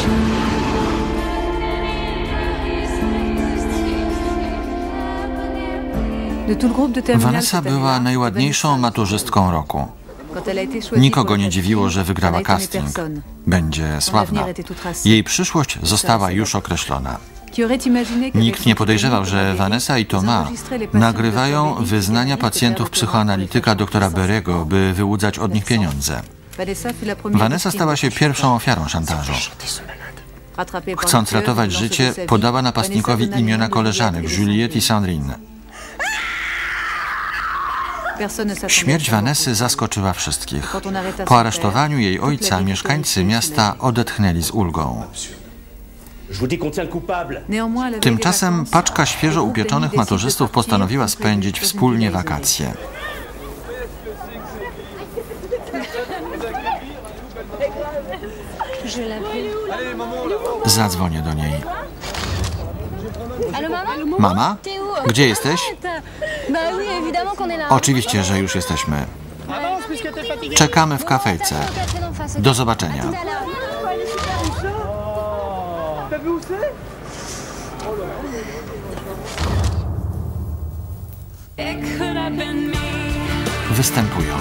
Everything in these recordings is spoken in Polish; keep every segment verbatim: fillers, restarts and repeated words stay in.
Vanessa była najładniejszą maturzystką roku. Nikogo nie dziwiło, że wygrała casting. Będzie sławna. Jej przyszłość została już określona. Nikt nie podejrzewał, że Vanessa i Thomas nagrywają wyznania pacjentów psychoanalityka doktora Berego, by wyłudzać od nich pieniądze. Vanessa stała się pierwszą ofiarą szantażu. Chcąc ratować życie, podała napastnikowi imiona koleżanek Juliette i Sandrine. Śmierć Vanessy zaskoczyła wszystkich. Po aresztowaniu jej ojca mieszkańcy miasta odetchnęli z ulgą. Tymczasem paczka świeżo upieczonych maturzystów postanowiła spędzić wspólnie wakacje. Zadzwonię do niej. Mama? Gdzie jesteś? Oczywiście, że już jesteśmy. Czekamy w kafejce. Do zobaczenia. Występują.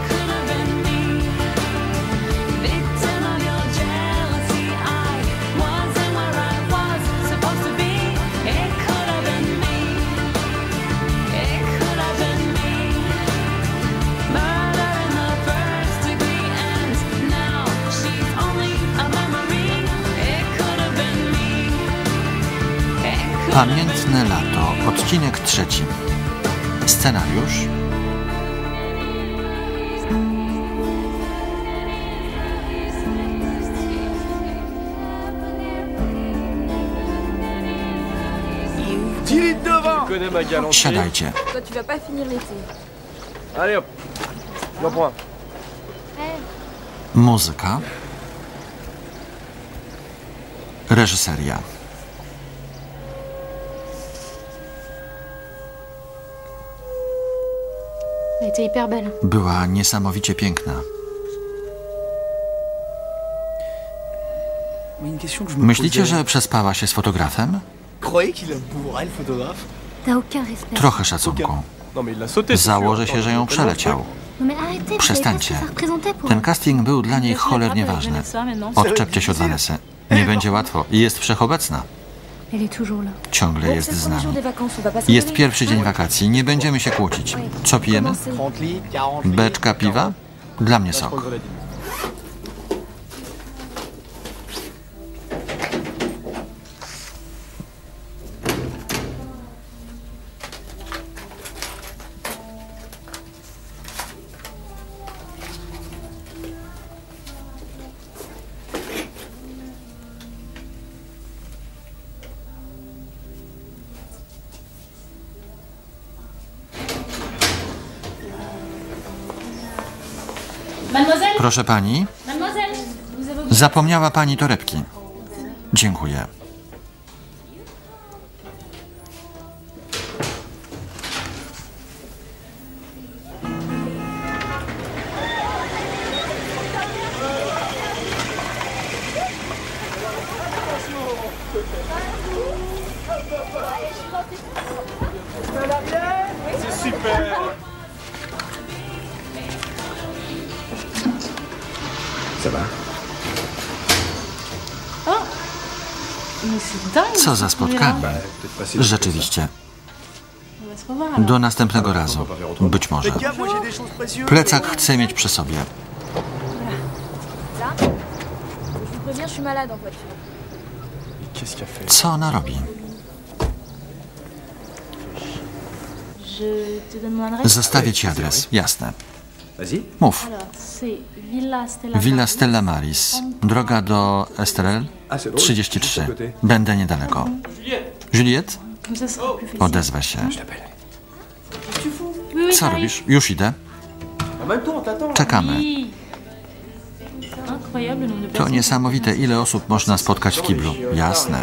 Pamiętne lato, odcinek trzeci. Scenariusz siadajcie. Muzyka. Reżyseria. Była niesamowicie piękna. Myślicie, że przespała się z fotografem? Trochę szacunku. Założę się, że ją przeleciał. Przestańcie. Ten casting był dla niej cholernie ważny. Odczepcie się od Vanessy. Nie będzie łatwo i jest wszechobecna. Ciągle jest z nami. Jest pierwszy dzień wakacji. Nie będziemy się kłócić. Co pijemy? Beczka piwa? Dla mnie sok. Proszę pani. Zapomniała pani torebki. Dziękuję. Co za spotkanie. Rzeczywiście. Do następnego razu. Być może. Plecak chcę mieć przy sobie. Co ona robi? Zostawię ci adres. Jasne. Mów. Villa Stella Maris. Droga do Estrel trzydzieści trzy. Będę niedaleko. Juliette? Odezwę się. Co robisz? Już idę. Czekamy. To niesamowite, ile osób można spotkać w kiblu. Jasne.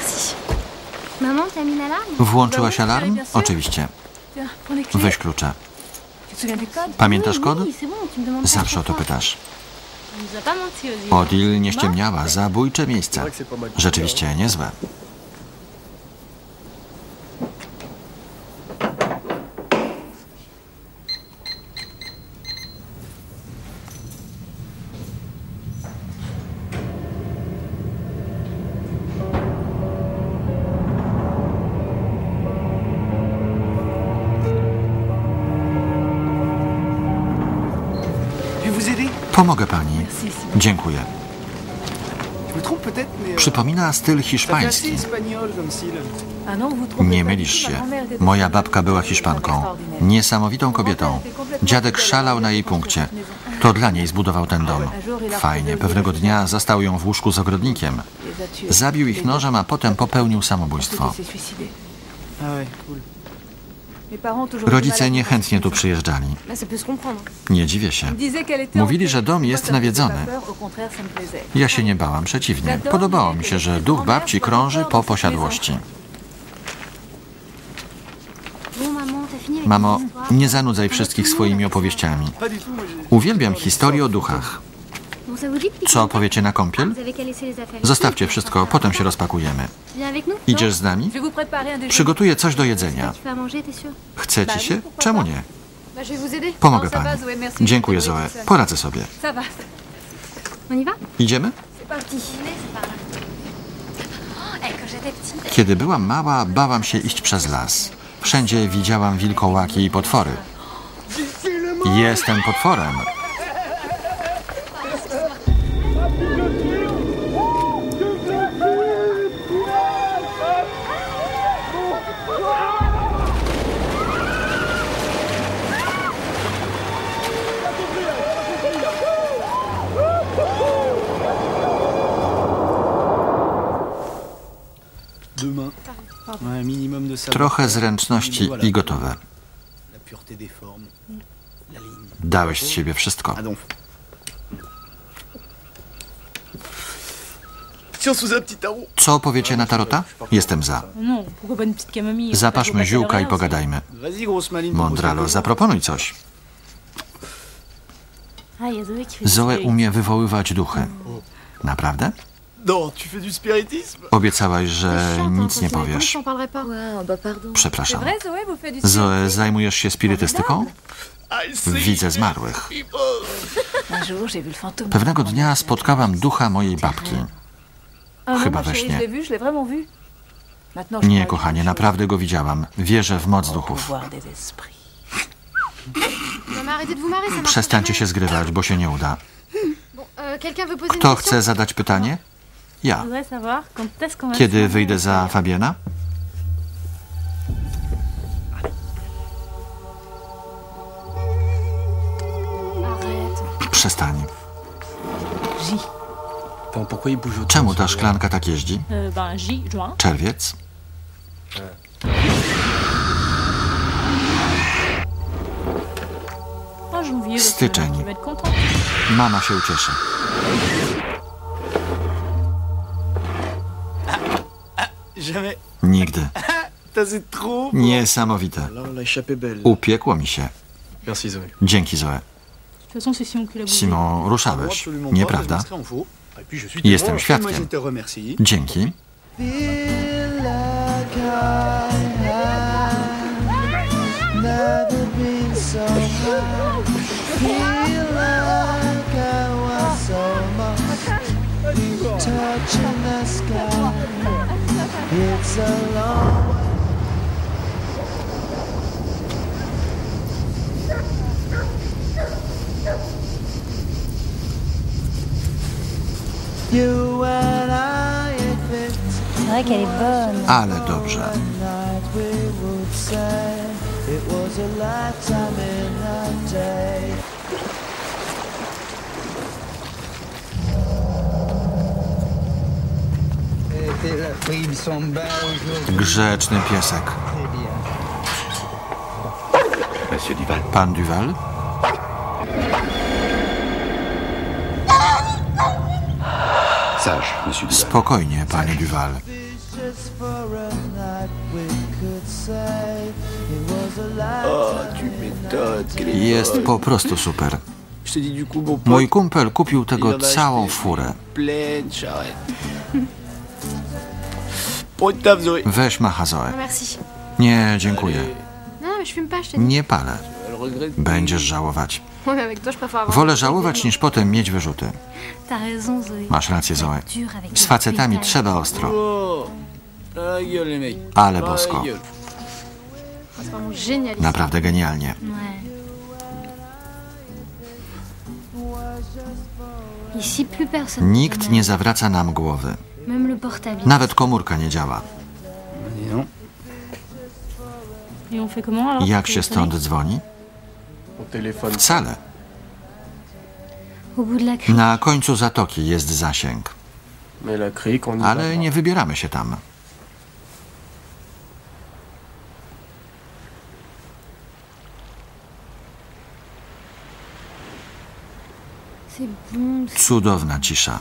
Włączyłaś alarm? Oczywiście. Weź klucze. Pamiętasz kod? Zawsze o to pytasz. Odile nie ściemniała. Zabójcze miejsce. Rzeczywiście niezłe. Pomogę pani. Dziękuję. Przypomina styl hiszpański. Nie mylisz się. Moja babka była Hiszpanką. Niesamowitą kobietą. Dziadek szalał na jej punkcie. To dla niej zbudował ten dom. Fajnie. Pewnego dnia zastał ją w łóżku z ogrodnikiem. Zabił ich nożem, a potem popełnił samobójstwo. Rodzice niechętnie tu przyjeżdżali. Nie dziwię się. Mówili, że dom jest nawiedzony. Ja się nie bałam, przeciwnie. Podobało mi się, że duch babci krąży po posiadłości. Mamo, nie zanudzaj wszystkich swoimi opowieściami. Uwielbiam historie o duchach. Co opowiecie na kąpiel? Zostawcie wszystko, potem się rozpakujemy. Idziesz z nami? Przygotuję coś do jedzenia. Chcecie się? Czemu nie? Pomogę pani. Dziękuję, Zoe. Poradzę sobie. Idziemy? Kiedy byłam mała, bałam się iść przez las. Wszędzie widziałam wilkołaki i potwory. Jestem potworem. Trochę zręczności i gotowe. Dałeś z siebie wszystko. Co powiecie na tarota? Jestem za. Zapaszmy ziółka i pogadajmy. Mondralo, zaproponuj coś. Zoe umie wywoływać duchy. Naprawdę? Obiecałaś, że nic nie powiesz. Przepraszam. Zoe, zajmujesz się spirytystyką? Widzę zmarłych. Pewnego dnia spotkałam ducha mojej babki. Chyba we śnie. Nie, kochanie, naprawdę go widziałam. Wierzę w moc duchów. Przestańcie się zgrywać, bo się nie uda. Kto chce zadać pytanie? Ja. Kiedy wyjdę za Fabiena? Przestań. Czemu ta szklanka tak jeździ? Czerwiec? Styczeń. Mama się ucieszy. Nigdy. Niesamowite. Upiekło mi się. Dzięki, Zoe. Simon, ruszałeś, nieprawda? Jestem świadkiem. Dzięki. Ale dobrze. Grzeczny piesek. Pan Duval? Spokojnie, panie Duval. Jest po prostu super. Mój kumpel kupił tego całą furę. Weź macha, Zoe. Nie, dziękuję. Nie palę. Będziesz żałować. Wolę żałować, niż potem mieć wyrzuty. Masz rację, Zoe. Z facetami trzeba ostro. Ale bosko. Naprawdę genialnie. Nikt nie zawraca nam głowy. Nawet komórka nie działa. Jak się stąd dzwoni? Wcale. Na końcu zatoki jest zasięg. Ale nie wybieramy się tam. Cudowna cisza.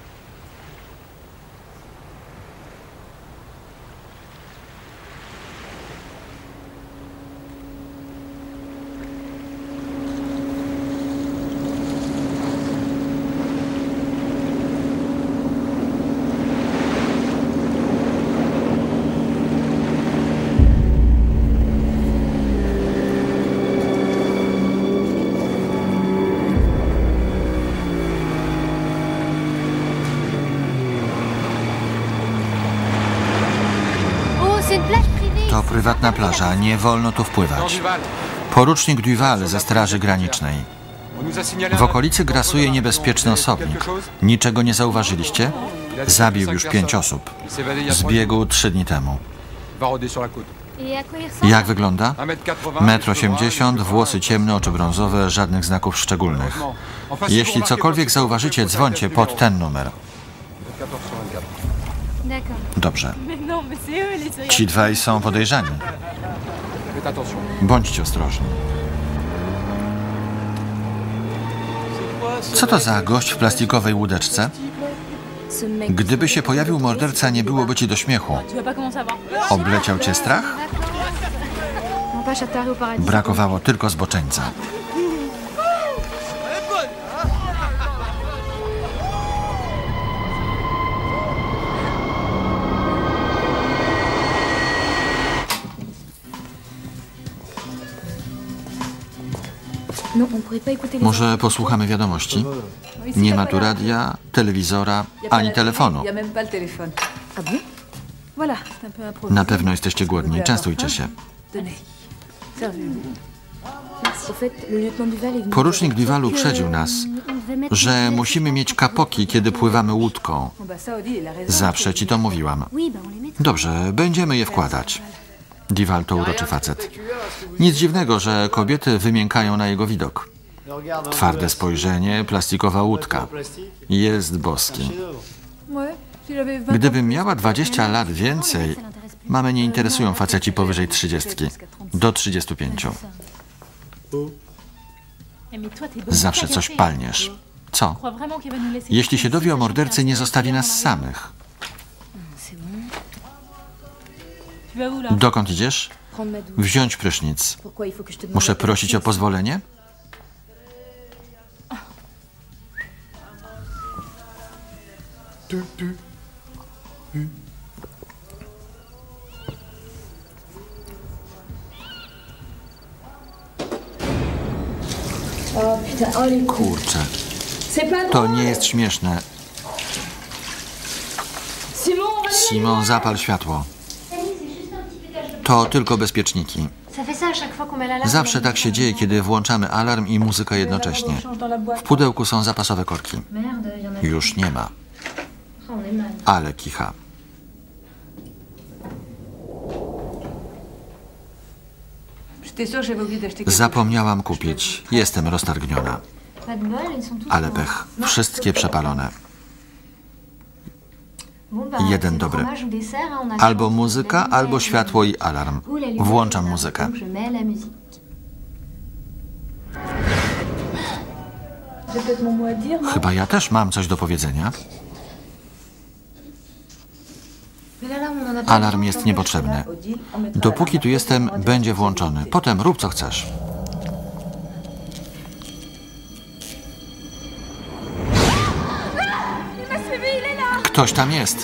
To prywatna plaża, nie wolno tu wpływać. Porucznik Duval ze Straży Granicznej. W okolicy grasuje niebezpieczny osobnik. Niczego nie zauważyliście? Zabił już pięć osób. Zbiegł trzy dni temu. Jak wygląda? metr osiemdziesiąt, włosy ciemne, oczy brązowe, żadnych znaków szczególnych. Jeśli cokolwiek zauważycie, dzwońcie pod ten numer. Dobrze. Ci dwaj są podejrzani. Bądźcie ostrożni. Co to za gość w plastikowej łódeczce? Gdyby się pojawił morderca, nie byłoby ci do śmiechu. Obleciał cię strach? Brakowało tylko zboczeńca. Może posłuchamy wiadomości? Nie ma tu radia, telewizora, ani telefonu. Na pewno jesteście głodni. Częstujcie się. Porucznik Duval uprzedził nas, że musimy mieć kapoki, kiedy pływamy łódką. Zawsze ci to mówiłam. Dobrze, będziemy je wkładać. Duval to uroczy facet. Nic dziwnego, że kobiety wymiękają na jego widok. Twarde spojrzenie, plastikowa łódka. Jest boski. Gdybym miała dwadzieścia lat więcej, mamy nie interesują faceci powyżej trzydziestki. Do trzydziestu pięciu. Zawsze coś palniesz. Co? Jeśli się dowie o mordercy, nie zostawi nas samych. Dokąd idziesz? Wziąć prysznic. Muszę prosić o pozwolenie? Kurczę. To nie jest śmieszne. Simon, zapal światło. To tylko bezpieczniki. Zawsze tak się dzieje, kiedy włączamy alarm i muzykę jednocześnie. W pudełku są zapasowe korki. Już nie ma. Ale kicha. Zapomniałam kupić. Jestem roztargniona. Ale pech. Wszystkie przepalone. Jeden dobry. Albo muzyka, albo światło i alarm. Włączam muzykę. Chyba ja też mam coś do powiedzenia. Alarm jest niepotrzebny. Dopóki tu jestem, będzie włączony. Potem rób co chcesz. Ktoś tam jest.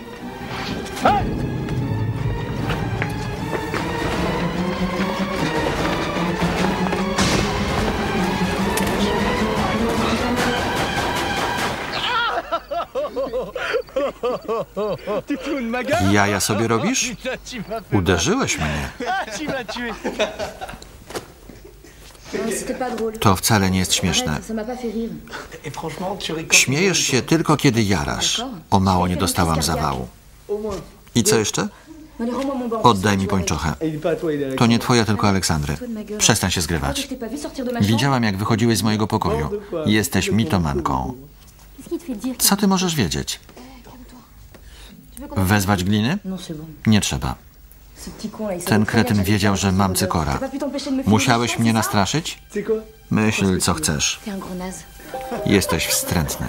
Jaja sobie robisz? Uderzyłeś mnie. To wcale nie jest śmieszne. Śmiejesz się tylko, kiedy jarasz. O mało nie dostałam zawału. I co jeszcze? Oddaj mi pończochę. To nie twoja, tylko Aleksandry. Przestań się zgrywać. Widziałam, jak wychodziłeś z mojego pokoju. Jesteś mitomanką. Co ty możesz wiedzieć? Wezwać gliny? Nie trzeba. Ten kretyn wiedział, że mam cykora. Musiałeś mnie nastraszyć? Myśl, co chcesz. Jesteś wstrętny.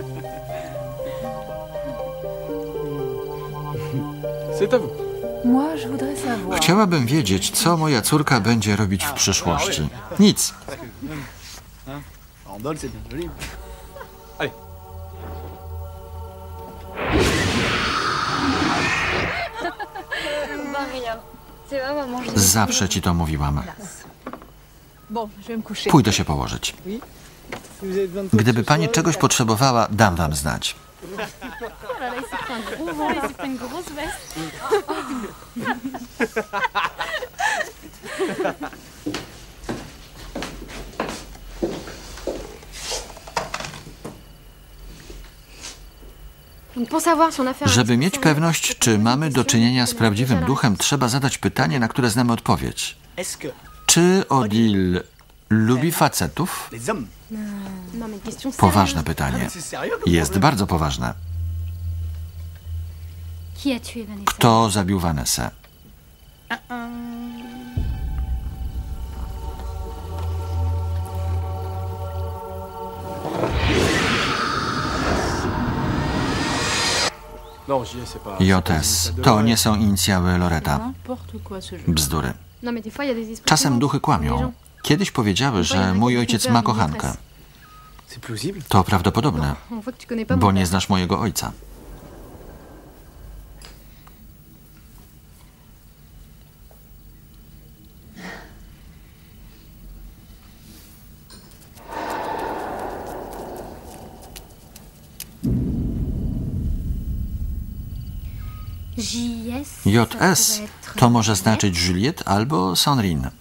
Chciałabym wiedzieć, co moja córka będzie robić w przyszłości. Nic. Zawsze ci to mówiłam. Pójdę się położyć. Gdyby pani czegoś potrzebowała, dam wam znać. Żeby mieć pewność, czy mamy do czynienia z prawdziwym duchem, trzeba zadać pytanie, na które znamy odpowiedź. Czy Odile lubi facetów? Poważne pytanie. Jest bardzo poważne. Kto zabił Vanessę? J S. To nie są inicjały Loretta. Bzdury. Czasem duchy kłamią. Kiedyś powiedziały, że mój ojciec ma kochankę. To prawdopodobne, bo nie znasz mojego ojca. J S to może znaczyć Juliette albo Sandrine.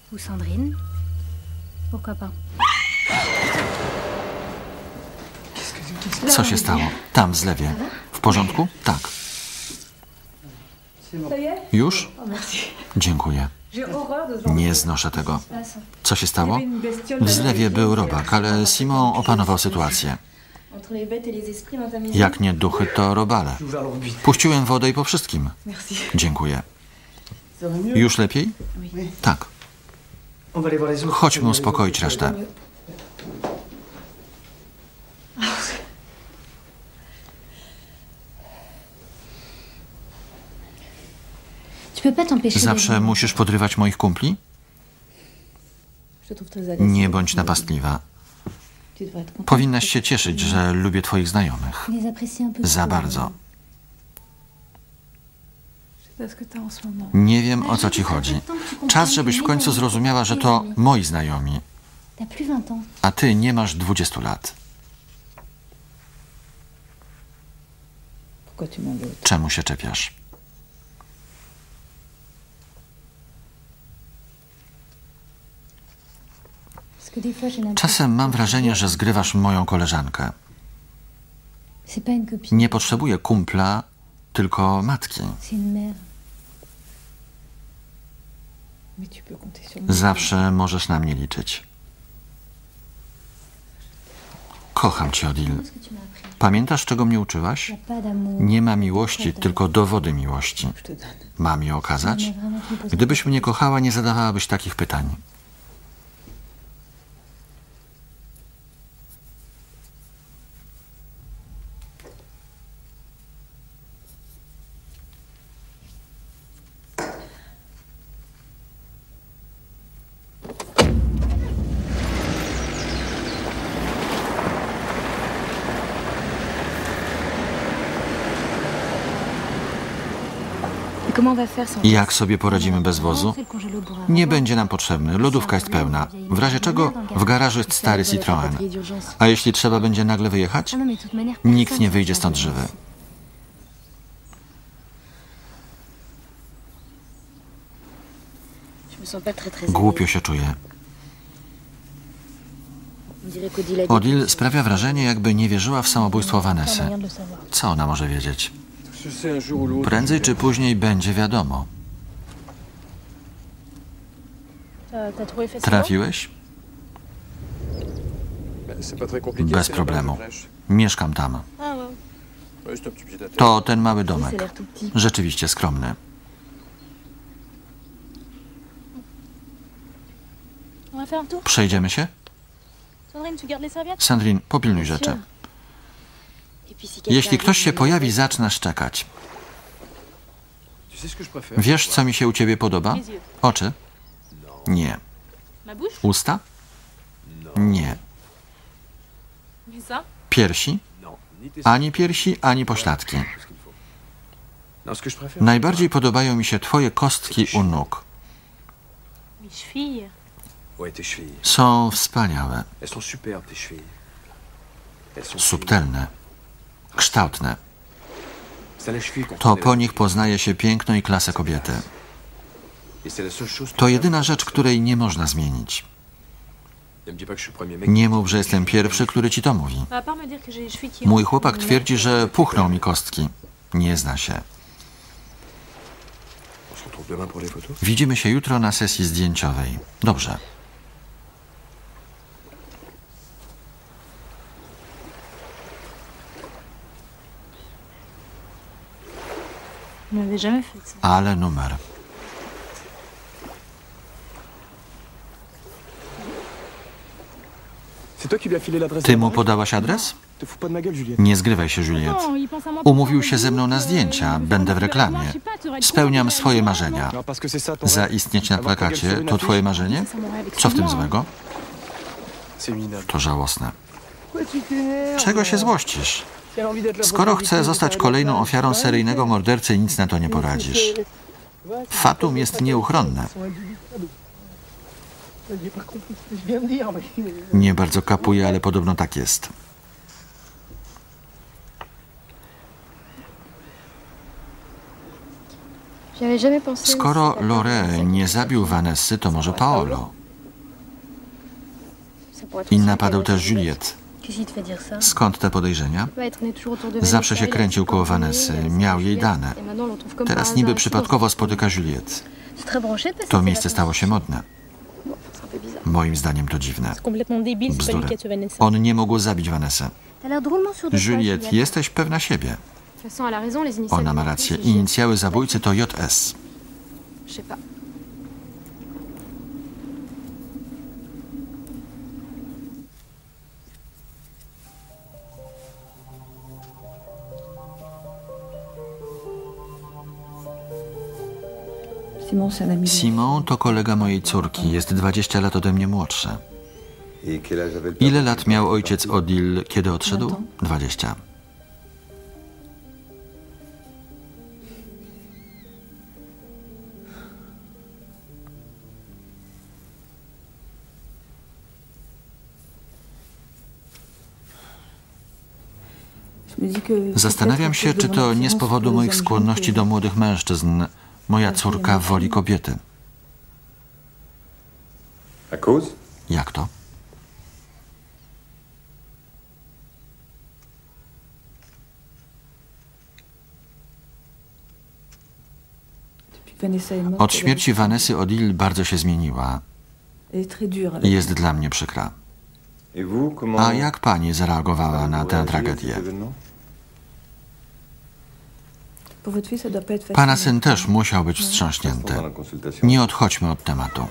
Co się stało? Tam w zlewie. W porządku? Tak. Już? Dziękuję. Nie znoszę tego. Co się stało? W zlewie był robak, ale Simon opanował sytuację. Jak nie duchy, to robale. Puściłem wodę i po wszystkim. Dziękuję. Już lepiej? Tak. Chodźmy uspokoić resztę. Zawsze musisz podrywać moich kumpli? Nie bądź napastliwa. Powinnaś się cieszyć, że lubię twoich znajomych. Za bardzo. Nie wiem, o co ci chodzi. Czas, żebyś w końcu zrozumiała, że to moi znajomi. A ty nie masz dwudziestu lat. Czemu się czepiasz? Czasem mam wrażenie, że zgrywasz moją koleżankę. Nie potrzebuję kumpla, tylko matki. Zawsze możesz na mnie liczyć. Kocham cię, Odile. Pamiętasz, czego mnie uczyłaś? Nie ma miłości, tylko dowody miłości. Mam je okazać? Gdybyś mnie kochała, nie zadawałabyś takich pytań. Jak sobie poradzimy bez wozu? Nie będzie nam potrzebny, lodówka jest pełna. W razie czego w garażu jest stary Citroen. A jeśli trzeba będzie nagle wyjechać? Nikt nie wyjdzie stąd żywy. Głupio się czuję. Odile sprawia wrażenie, jakby nie wierzyła w samobójstwo Vanessy. Co ona może wiedzieć? Prędzej czy później będzie wiadomo. Trafiłeś? Bez problemu. Mieszkam tam. To ten mały domek. Rzeczywiście skromny. Przejdziemy się? Sandrine, popilnuj rzeczy. Jeśli ktoś się pojawi, zacznę szczekać. Wiesz, co mi się u ciebie podoba? Oczy? Nie. Usta? Nie. Piersi? Ani piersi, ani pośladki. Najbardziej podobają mi się twoje kostki u nóg. Są wspaniałe. Subtelne. Kształtne. To po nich poznaje się piękno i klasę kobiety. To jedyna rzecz, której nie można zmienić. Nie mów, że jestem pierwszy, który ci to mówi. Mój chłopak twierdzi, że puchną mi kostki. Nie zna się. Widzimy się jutro na sesji zdjęciowej. Dobrze. Ale numer. Ty mu podałaś adres? Nie zgrywaj się, Juliette. Umówił się ze mną na zdjęcia. Będę w reklamie. Spełniam swoje marzenia. Zaistnieć na plakacie to twoje marzenie? Co w tym złego? To żałosne. Czego się złościsz? Skoro chcę zostać kolejną ofiarą seryjnego mordercy, nic na to nie poradzisz. Fatum jest nieuchronne. Nie bardzo kapuję, ale podobno tak jest. Skoro Laurent nie zabił Vanessy, to może Paolo. I napadł też Juliette. Skąd te podejrzenia? Zawsze się kręcił koło Vanessy, miał jej dane. Teraz niby przypadkowo spotyka Juliette. To miejsce stało się modne. Moim zdaniem to dziwne. Bzdury. On nie mógł zabić Vanessy. Juliette, jesteś pewna siebie. Ona ma rację. Inicjały zabójcy to J S. Simon to kolega mojej córki. Jest dwadzieścia lat ode mnie młodszy. Ile lat miał ojciec Odile, kiedy odszedł? dwadzieścia. Zastanawiam się, czy to nie z powodu moich skłonności do młodych mężczyzn. Moja córka woli kobiety. Jak to? Od śmierci Vanessy Odile bardzo się zmieniła. Jest dla mnie przykra. A jak pani zareagowała na tę tragedię? Pana syn też musiał być wstrząśnięty. Nie odchodźmy od tematu.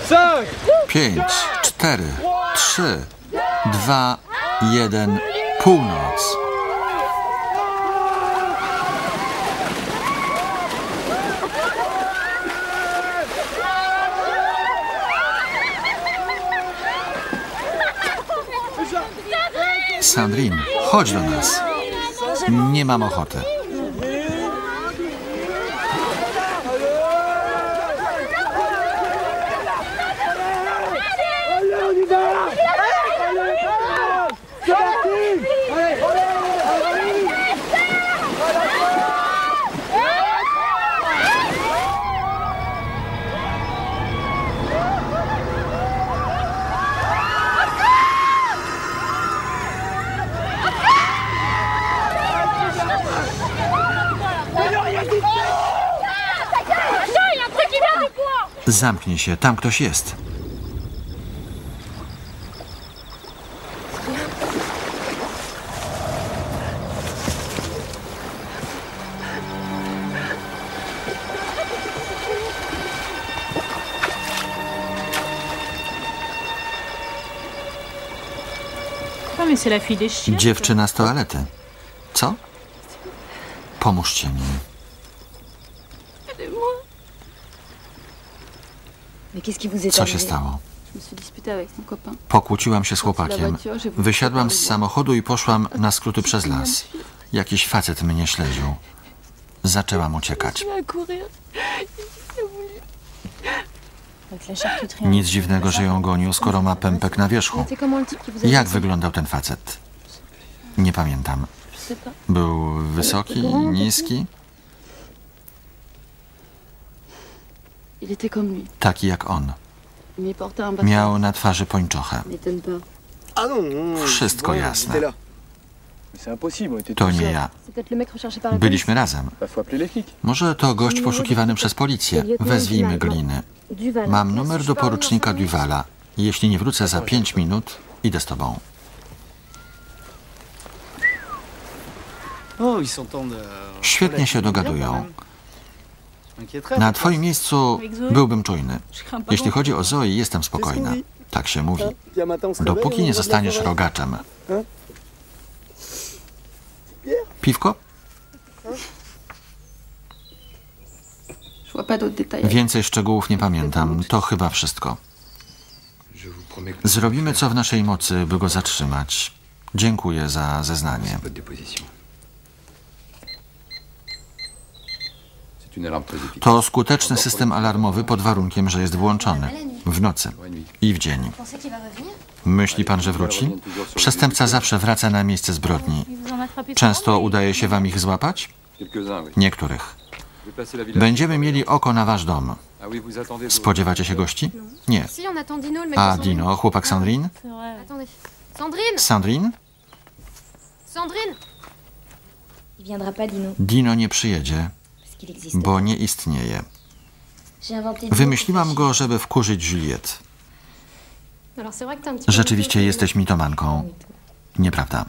Pięć, cztery, trzy, dwa, jeden, północ. Sandrine, chodź do nas. Nie mam ochoty. Zamknij się, tam ktoś jest. Dziewczyna z toalety. Co? Pomóżcie mi. Co się stało? Pokłóciłam się z chłopakiem. Wysiadłam z samochodu i poszłam na skróty przez las. Jakiś facet mnie śledził. Zaczęłam uciekać. Nic dziwnego, że ją gonił, skoro ma pępek na wierzchu. Jak wyglądał ten facet? Nie pamiętam. Był wysoki, niski? Taki jak on. Miał na twarzy pończochę. Wszystko jasne. To nie ja. Byliśmy razem. Może to gość poszukiwany przez policję. Wezwijmy Gliny. Mam numer do porucznika Duvala. Jeśli nie wrócę za pięć minut, idę z tobą. Świetnie się dogadują. Na twoim miejscu byłbym czujny. Jeśli chodzi o Zoe, jestem spokojna. Tak się mówi. Dopóki nie zostaniesz rogaczem. Piwko? Więcej szczegółów nie pamiętam. To chyba wszystko. Zrobimy co w naszej mocy, by go zatrzymać. Dziękuję za zeznanie. To skuteczny system alarmowy pod warunkiem, że jest włączony. W nocy i w dzień. Myśli pan, że wróci? Przestępca zawsze wraca na miejsce zbrodni. Często udaje się wam ich złapać? Niektórych. Będziemy mieli oko na wasz dom. Spodziewacie się gości? Nie. A Dino, chłopak Sandrine? Sandrine? Dino nie przyjedzie, bo nie istnieje. Wymyśliłam go, żeby wkurzyć Juliette. Rzeczywiście jesteś mitomanką. Nieprawda.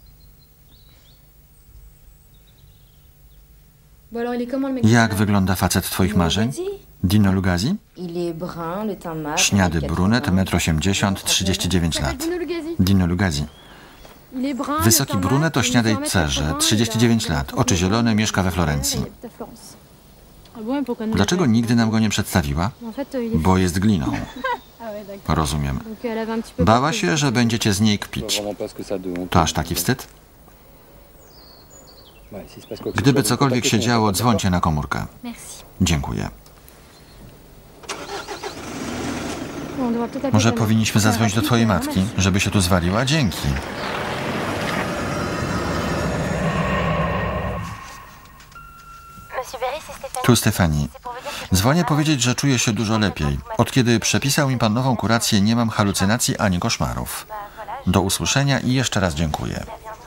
Jak wygląda facet twoich marzeń? Dino Lugazi? Śniady brunet, metr osiemdziesiąt, trzydzieści dziewięć lat. Dino Lugazi. Wysoki brunet o śniadej cerze, trzydzieści dziewięć lat, oczy zielone, mieszka we Florencji. Dlaczego nigdy nam go nie przedstawiła? Bo jest gliną. Rozumiem. Bała się, że będziecie z niej kpić. To aż taki wstyd? Gdyby cokolwiek się działo, dzwońcie na komórkę. Dziękuję. Może powinniśmy zadzwonić do twojej matki, żeby się tu zwaliła? Dzięki. Tu Stefani. Dzwonię powiedzieć, że czuję się dużo lepiej. Od kiedy przepisał mi pan nową kurację, nie mam halucynacji ani koszmarów. Do usłyszenia i jeszcze raz dziękuję.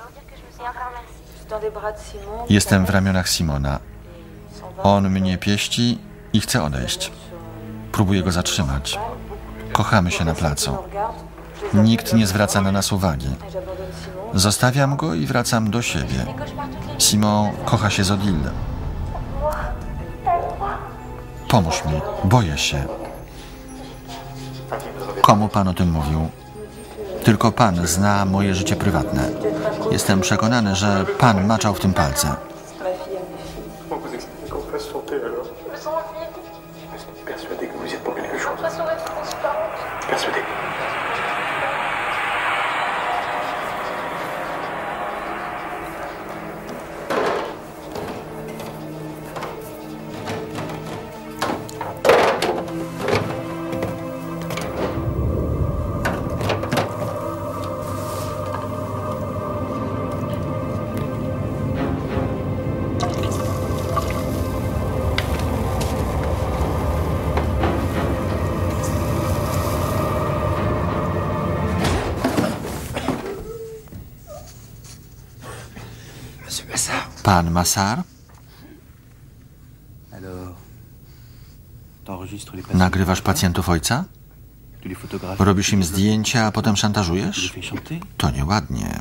Jestem w ramionach Simona. On mnie pieści i chce odejść. Próbuję go zatrzymać. Kochamy się na placu. Nikt nie zwraca na nas uwagi. Zostawiam go i wracam do siebie. Simon kocha się z Odile. Pomóż mi, boję się. Komu pan o tym mówił? Tylko pan zna moje życie prywatne. Jestem przekonany, że pan maczał w tym palce. Pan Massard? Nagrywasz pacjentów ojca? Robisz im zdjęcia, a potem szantażujesz? To nieładnie.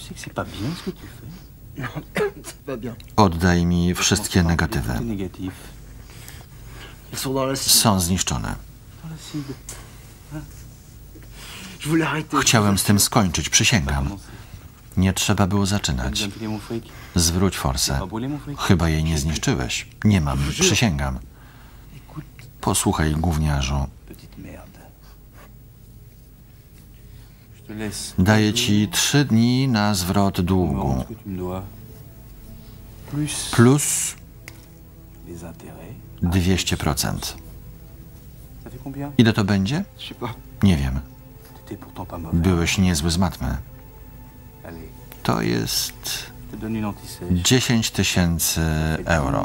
Oddaj mi wszystkie negatywy. Są zniszczone. Chciałem z tym skończyć, przysięgam. Nie trzeba było zaczynać. Zwróć forsę. Chyba jej nie zniszczyłeś. Nie mam, przysięgam. Posłuchaj, gówniarzu. Daję ci trzy dni na zwrot długu. Plus dwieście procent. Ile to będzie? Nie wiem. Byłeś niezły z matmy. To jest dziesięć tysięcy euro.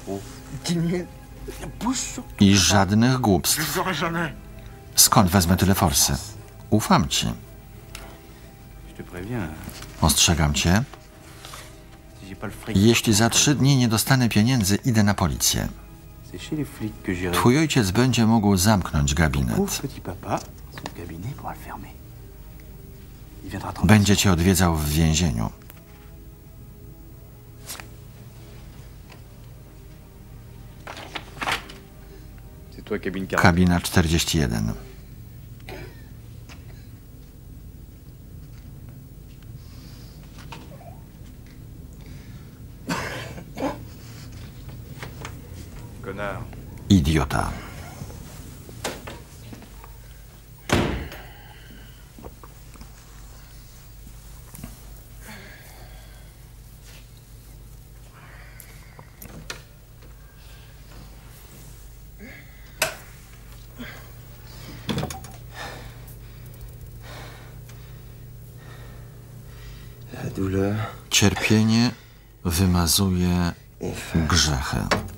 I żadnych głupstw. Skąd wezmę tyle forsy? Ufam ci. Ostrzegam cię. Jeśli za trzy dni nie dostanę pieniędzy, idę na policję. Twój ojciec będzie mógł zamknąć gabinet. Będzie cię odwiedzał w więzieniu. Kabina czterdzieści jeden. Idiota. Cierpienie wymazuje grzechy.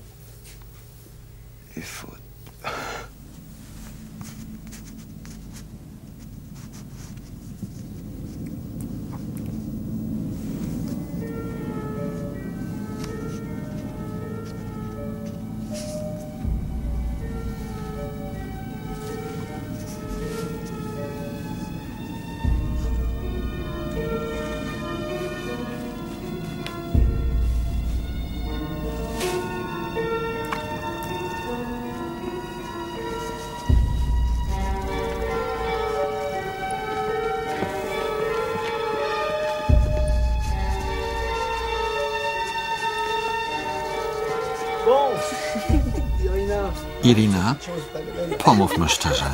Irina, pomówmy szczerze.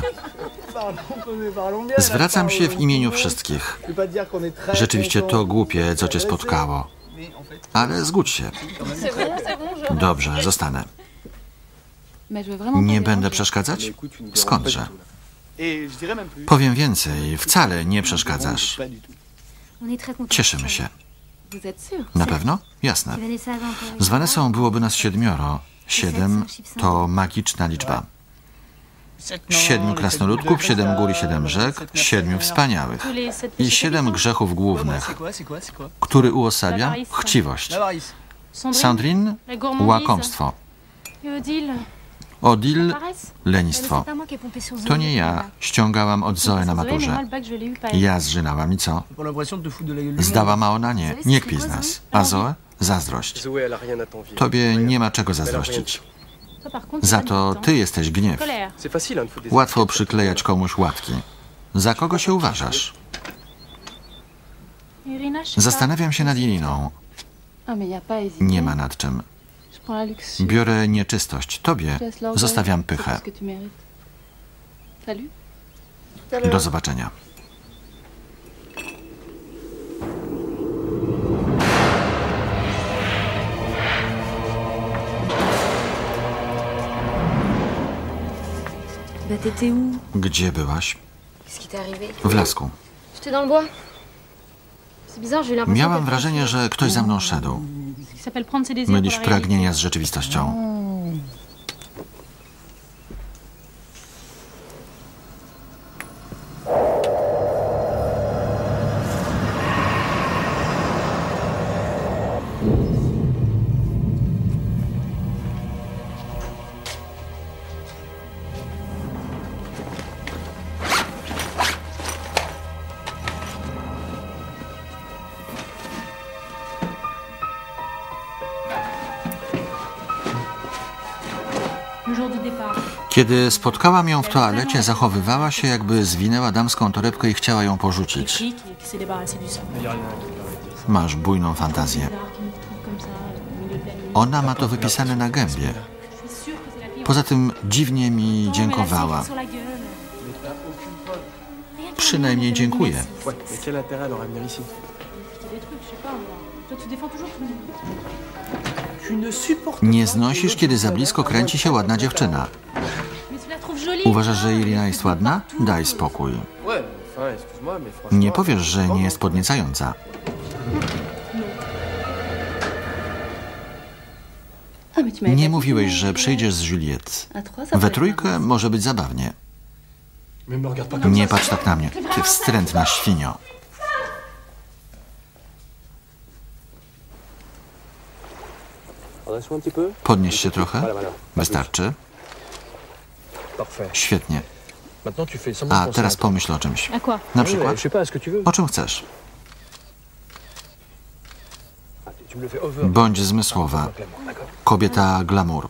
Zwracam się w imieniu wszystkich. Rzeczywiście to głupie, co cię spotkało. Ale zgódź się. Dobrze, zostanę. Nie będę przeszkadzać? Skądże? Powiem więcej, wcale nie przeszkadzasz. Cieszymy się. Na pewno? Jasne. Z Vanessą byłoby nas siedmioro. Siedem to magiczna liczba. Siedmiu krasnoludków, siedem gór i siedem rzek, siedmiu wspaniałych i siedem grzechów głównych. Który uosabia? Chciwość. Sandrine? Łakomstwo. Odile? Lenistwo. To nie ja. Ściągałam od Zoe na maturze. Ja zżynałam i co? Zdałam, a ona nie. Nie kpi z nas. A Zoe? Zazdrość. Tobie nie ma czego zazdrościć. Za to ty jesteś gniew. Łatwo przyklejać komuś łatki. Za kogo się uważasz? Zastanawiam się nad Iriną. Nie ma nad czym. Biorę nieczystość. Tobie zostawiam pychę. Do zobaczenia. Gdzie byłaś? W lasku. Miałam wrażenie, że ktoś za mną szedł. Mylisz pragnienia z rzeczywistością. Kiedy spotkałam ją w toalecie, zachowywała się, jakby zwinęła damską torebkę i chciała ją porzucić. Masz bujną fantazję. Ona ma to wypisane na gębie. Poza tym dziwnie mi dziękowała. Przynajmniej dziękuję. Nie znosisz, kiedy za blisko kręci się ładna dziewczyna. Uważasz, że Irina jest ładna? Daj spokój. Nie powiesz, że nie jest podniecająca. Nie mówiłeś, że przyjdziesz z Juliette. We trójkę może być zabawnie. Nie patrz tak na mnie, ty wstrętna świnio. Podnieś się trochę. Wystarczy. Świetnie. A teraz pomyśl o czymś. Na przykład, o czym chcesz. Bądź zmysłowa. Kobieta glamour.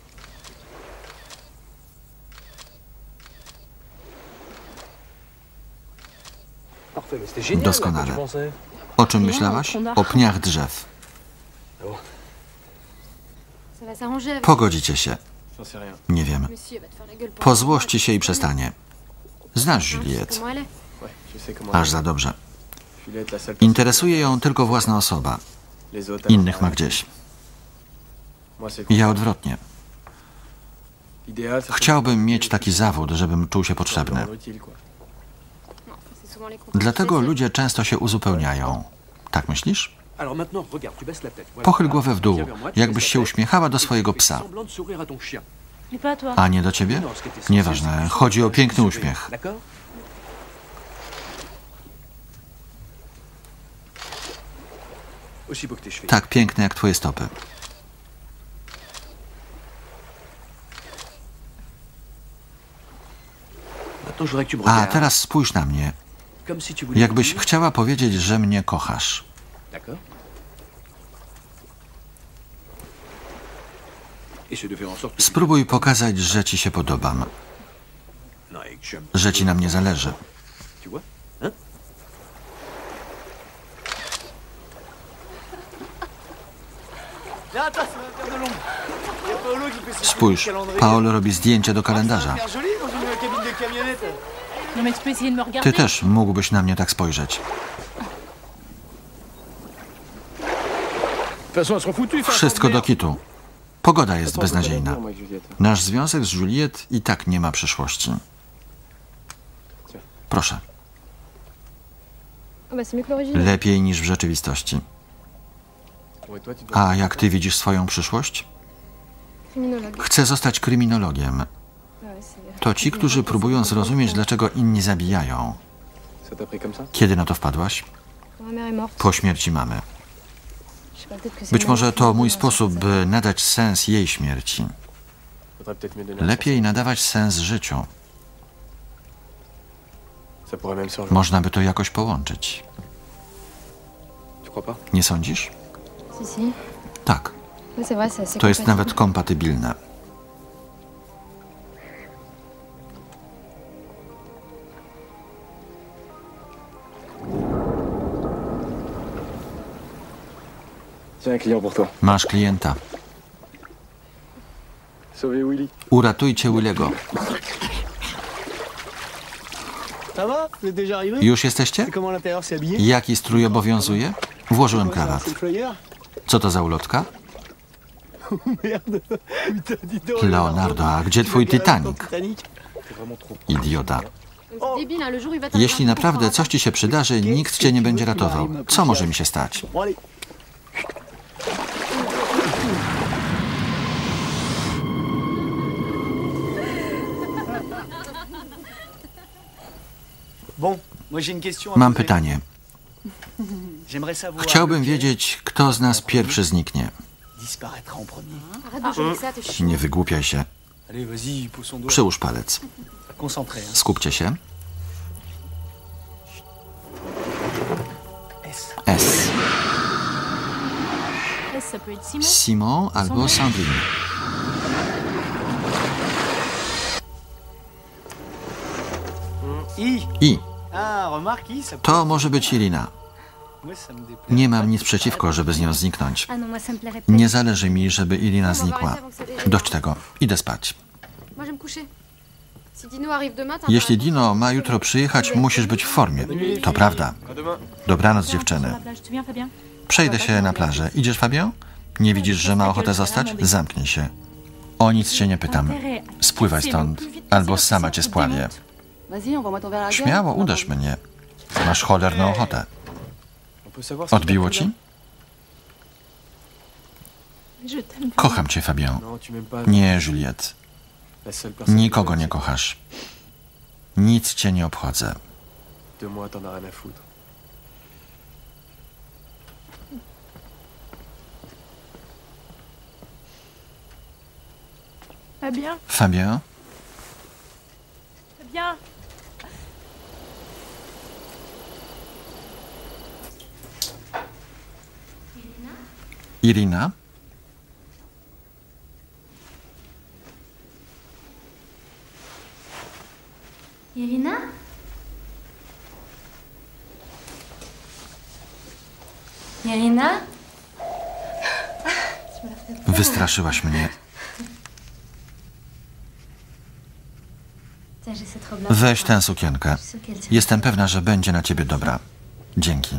Doskonale. O czym myślałaś? O pniach drzew. Pogodzicie się. Nie wiem. Pozłości się i przestanie. Znasz Juliette. Aż za dobrze. Interesuje ją tylko własna osoba. Innych ma gdzieś. Ja odwrotnie. Chciałbym mieć taki zawód, żebym czuł się potrzebny. Dlatego ludzie często się uzupełniają. Tak myślisz? Pochyl głowę w dół, jakbyś się uśmiechała do swojego psa. A nie do ciebie? Nieważne, chodzi o piękny uśmiech. Tak piękny jak twoje stopy. A teraz spójrz na mnie. Jakbyś chciała powiedzieć, że mnie kochasz. Spróbuj pokazać, że ci się podobam. Że ci na mnie zależy. Spójrz, Paolo robi zdjęcie do kalendarza. Ty też mógłbyś na mnie tak spojrzeć. Wszystko do kitu. Pogoda jest beznadziejna. Nasz związek z Juliette i tak nie ma przyszłości. Proszę. Lepiej niż w rzeczywistości. A jak ty widzisz swoją przyszłość? Chcę zostać kryminologiem. To ci, którzy próbują zrozumieć, dlaczego inni zabijają. Kiedy na to wpadłaś? Po śmierci mamy. Być może to mój sposób, by nadać sens jej śmierci. Lepiej nadawać sens życiu. Można by to jakoś połączyć. Nie sądzisz? Tak. To jest nawet kompatybilne. Masz klienta. Uratujcie Williego. Już jesteście? Jaki strój obowiązuje? Włożyłem krawat. Co to za ulotka? Leonardo, a gdzie twój Titanic? Idiota. Jeśli naprawdę coś ci się przydarzy, nikt cię nie będzie ratował. Co może mi się stać? Mam pytanie. Chciałbym wiedzieć, kto z nas pierwszy zniknie. Nie wygłupiaj się. Przyłóż palec. Skupcie się. S. Simon albo Sandrine. I. To może być Irina. Nie mam nic przeciwko, żeby z nią zniknąć. Nie zależy mi, żeby Irina znikła. Dość tego. Idę spać. Jeśli Dino ma jutro przyjechać, musisz być w formie. To prawda. Dobranoc, dziewczyny. Przejdę się na plażę. Idziesz, Fabien? Nie widzisz, że ma ochotę zostać? Zamknij się. O nic cię nie pytam. Spływaj stąd, albo sama cię spławię. Śmiało, uderz mnie. Masz cholerną ochotę. Odbiło ci? Kocham cię, Fabien. Nie, Juliette. Nikogo nie kochasz. Nic cię nie obchodzę. Fabien? Fabien? Fabien? Irina? Irina? Irina? Wystraszyłaś mnie. Weź tę sukienkę. Jestem pewna, że będzie na ciebie dobra. Dzięki.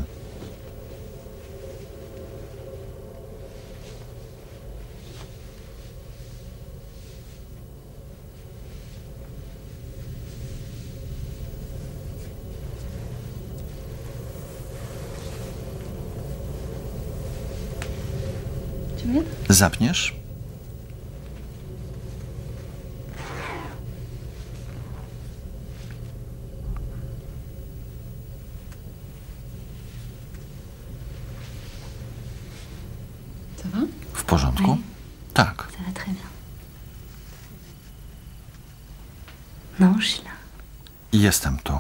Zapniesz? W porządku? Tak. Jestem tu.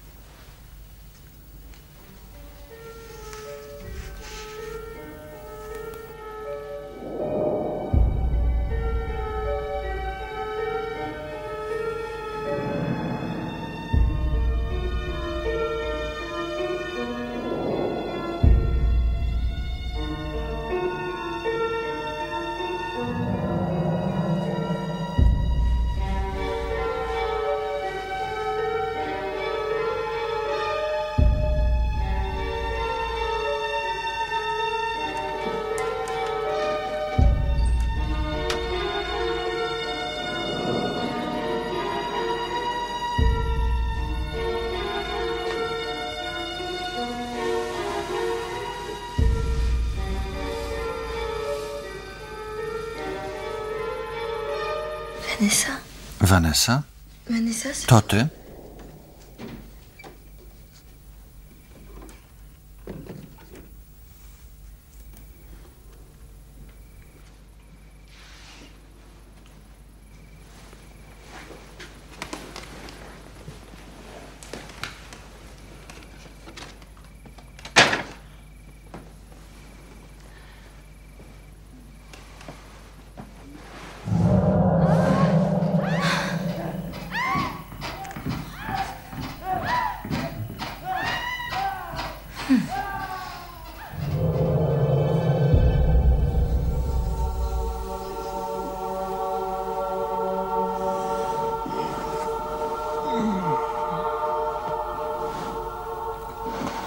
Vanessa? Vanessa? Vanessa, To ty?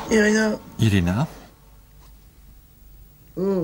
Irina. Irina? Mm.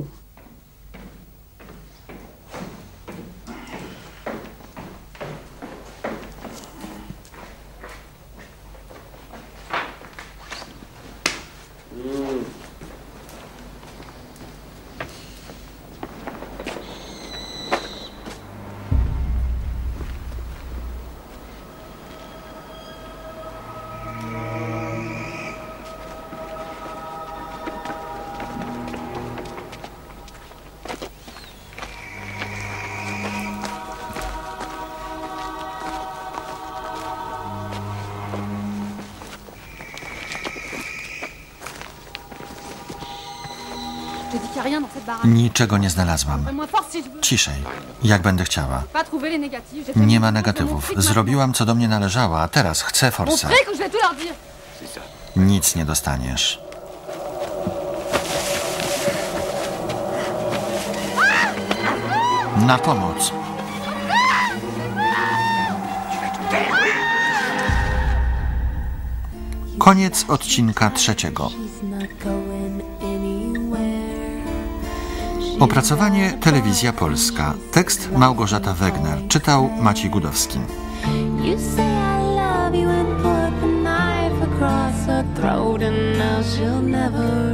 Niczego nie znalazłam. Ciszej, jak będę chciała. Nie ma negatywów. Zrobiłam, co do mnie należało, a teraz chcę forsę. Nic nie dostaniesz. Na pomoc. Koniec odcinka trzeciego. Opracowanie Telewizja Polska. Tekst Małgorzata Wegner. Czytał Maciej Gudowski. You say I love you and put the knife across her throat and now she'll never